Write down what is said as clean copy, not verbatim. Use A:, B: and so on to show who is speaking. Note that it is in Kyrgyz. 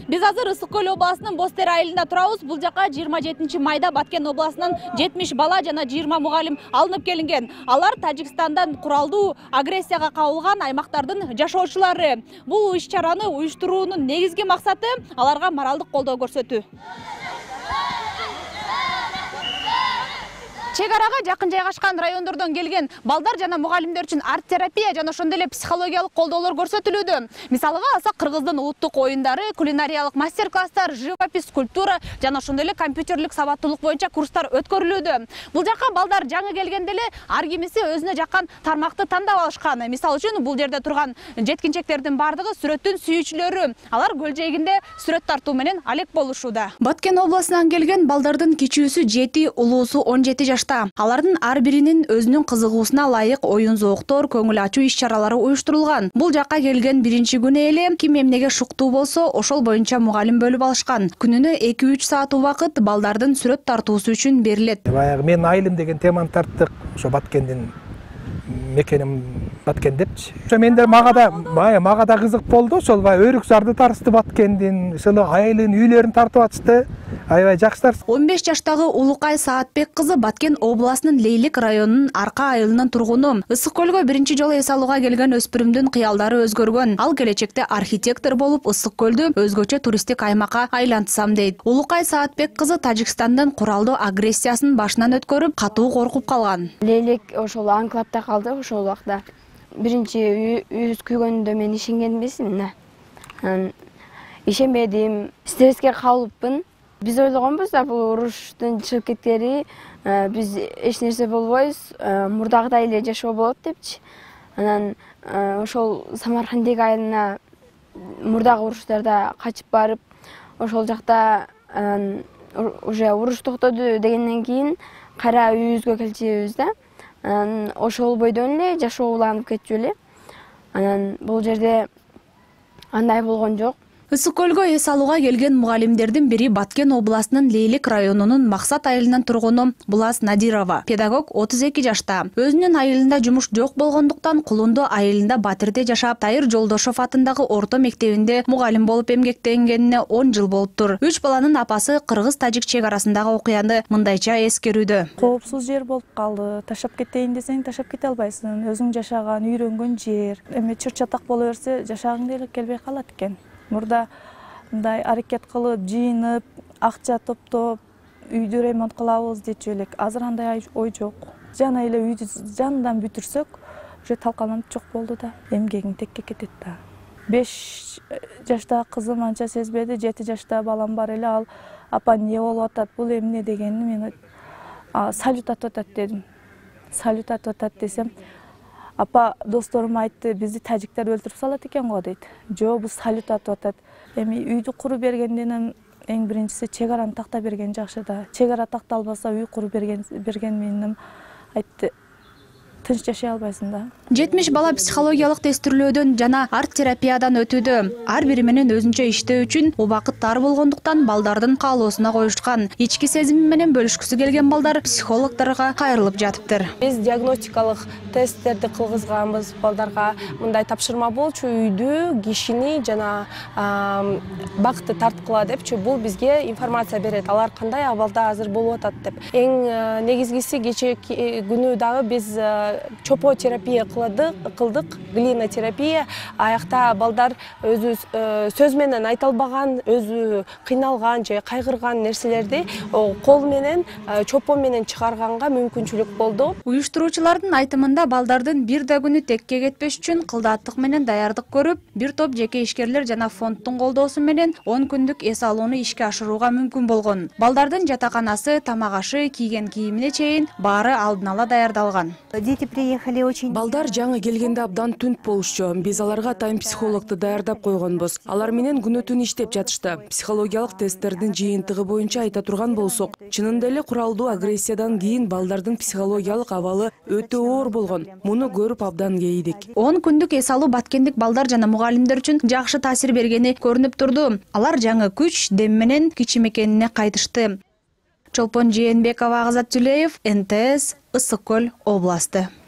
A: Биз азыр Ысык Көл областынын Бостер айылында турабыз. Бул жака 27 майда Баткен областынын 70 бала жана 20 мугалим алынып келинген. Алар Тажикстандан куралдуу агрессияга кабылган аймактардын жашоочулары. Бул иш-чараны уюштуруунун негизги максаты аларга моралдык колдоо көрсөтүү. Чек арага жакын жайгашкан райондордон келген балдар жана мугалимдер үчүн арт терапия жана ошондой эле психологиялык колдоолор көрсөтүлүүдө. Мисалга алсак, Кыргыздын улуттук оюндары, кулинариялык мастер-класстар, живопись, скульптура жана ошондой эле компьютерлик сабаттуулук боюнча курстар өткөрүлүүдө. Бул жака балдар жаңы келгенде эле ар кимиси өзүнө жаккан тармакты тандап алышкан. Мисалы үчүн бул жерде турган жеткинчектердин бардыгы сүрөттүн сүйүүчүлөрү. Алар көл жээгинде сүрөт тартуу менен алек болушууда. Баткен областынан келген балдардын кичүүсү 7, улуусу 17 жаш. Алардын ар биринин өзүнүн кызыгуусуна ылайык оюн зооктор, көңүл ачуу иш-чаралары уюштурулган. Бул жакка келген биринчи күнү эле ким эмнеге шуктуу болсо, ошол боюнча мугалим бөлүп алышкан. Күнүнө 2-3 саат убакыт балдардын сүрөт тартуусу үчүн берилет.
B: Баягы мен айылым деген теманы тарттык. Ошо Баткендин мекеним Баткен депчи. Ошо мендер мага да кызык болду. Ошол өрүк зарды тарсты Баткендин, ошол айылын, үйлөрүн тартып атышты. Аябай жакшы.
A: 15 жаштагы Улукай Саатбек кызы Баткен областынын Лейлик районунун Арка айылынын тургуну. Ысык Көлгө биринчи жолу эс алууга келген өспүрүмдүн кыялдары өзгөргөн. Ал келечекте архитектор болуп Ысык Көлдү өзгөчө туристтик аймакка айлантсам дейт. Улукай Саатбек кызы Тажикстандын куралдуу агрессиясын башынан өткөрүп, катуу коркуп калган.
C: Лейлик ошол анклавда калды. Ошол убакта биринчи үйүбүз күйгөндө мен ишенген эмесмин. Ишенбедим, стресске калыппын. Биз ойлогонбуз да бул уруштун чыгып кеткени, биз эч нерсе болбойбуз, мурдагыдай эле жашоо болот депчи. Анан ошол Самаркандек айылына мурдагы уруштарда качып барып, ошол жакта уже уруш токтоду дегенден кийин кайра үйүбүзгө келчүбүз да. Ошол бойдон эле жашоо уланып кетчү эле. Анан бул жерде андай болгон жок.
A: Ысык Көлгө эс алууга келген мугалимдердин бири Баткен областынын Лейлик районунун Максат айылынын тургуну Булас Надирова. Педагог 32 жашта. Өзүнүн айылында жумуш жок болгондуктан Кулунду айылында Батирде жашап, Тайыр Жолдошов атындагы орто мектебинде мугалим болуп эмгектенгенине 10 жыл болуптур. 3 баланын апасы кыргыз-тажик чек арасындагы окуяны мындайча эскерүүдө.
D: Коопсуз жер болуп калды. Ташап кетейин десең ташап кете албайсың. Өзүң жашаган, үйрөнгөн жер. Эми чыр-чатак боло берсе, жашагың деле келбей калат экен. Мурда мындай аракет кылып, жыйынып, акча топтоп, үйдү ремонт кылабыз дечү элек. Азыр андай ой жок. Жана эле үйдү жандан бүтүрсөк, уже талкаланып жок болду да. Эмгегиң текке кетет да. 5 жаштагы кызым анча сезбеди, 7 жаштагы балам бар эле, ал апа эмне болуп атат, бул эмне дегенди мен салют атып атат дедим. Салют атып атат десем, апа досторум айтты, бизди тажиктер өлтүрүп салат экен го дейт. Жок, бул салют атып атат. Эми үйдү куруп бергенден эң биринчиси чек араны тактап берген жакшы да. Чек ара такталбаса үй куруп берген менен айтты, тынч жашай албайсың да.
A: 70 бала психологиялык тестирлөөдөн жана арт терапиядан өтүүдө. Ар бири менен өзүнчө иштөө үчүн убакыт тар болгондуктан балдардын каалоосуна коюшкан. Ички сезими менен бөлүшкүсү келген балдар психологдорго кайрылып жатыптыр.
E: Биз диагностикалык тесттерди кылгызганбыз балдарга. Мындай тапшырма болчу, үйдү, кишини жана бакытты тарткыла депчи, бул бизге информация берет. Алар кандай абалда азыр болуп атат деп. Эң негизгиси кечээки күнү дагы биз чопо терапия кылдык, глинотерапия. Аякта балдар өзү сөз менен айта албаган, өзү кыйналган же кайгырган нерселерди кол менен, чопо менен чыгарганга мүмкүнчүлүк болду.
A: Уюштуруучулардын айтымында балдардын бир да күнү текке кетпеш үчүн кылдааттык менен даярдык көрүп, бир топ жеке ишкерлер жана фонддун колдоосу менен 10 күндүк эс алууну ишке ашырууга мүмкүн болгон. Балдардын жатаканасы, тамак ашы, кийген кийимине чейин баары алдын ала даярдалган.
F: Балдар жаңы келгенде абдан түнт болушчу. Биз аларга тайм психологду даярдап койгонбуз. Алар менен күнү-түн иштеп жатышты. Психологиялык тесттердин жыйынтыгы боюнча айта турган болсок, чынында эле куралдуу агрессиядан кийин балдардын психологиялык абалы өтө оор болгон. Муну көрүп абдан кейидик.
A: 10 күндүк эс алуу баткендик балдар жана мугалимдер үчүн жакшы таасир бергени көрүнүп турду. Алар жаңы күч, дем менен кичи мекенине кайтышты. Чолпон Жээнбекова, Азат Жүлеев, НТС, Ысык Көл областы.